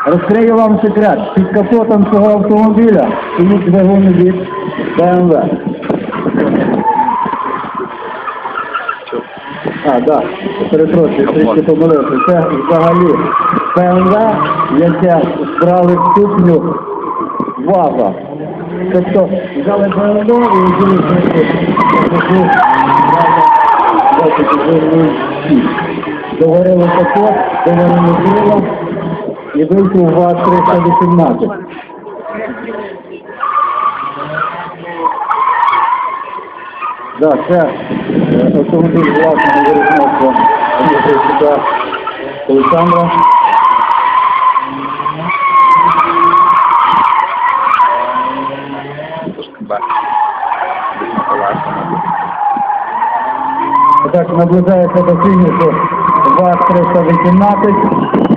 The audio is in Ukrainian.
Розкрию вам секрет. Під капотом цього автомобіля стоїть двигун від BMW. Так, перепрошую, трішки помилився. Це взагалі BMW, яке брали в ступню вага. Тобто взяли BMW і взяли догорили капот, догорили крила і вийшов ВАЗ-318. Так, це автомобіль власного виробництва університету Олександра. Так, наближається до фінішу ВАЗ-318.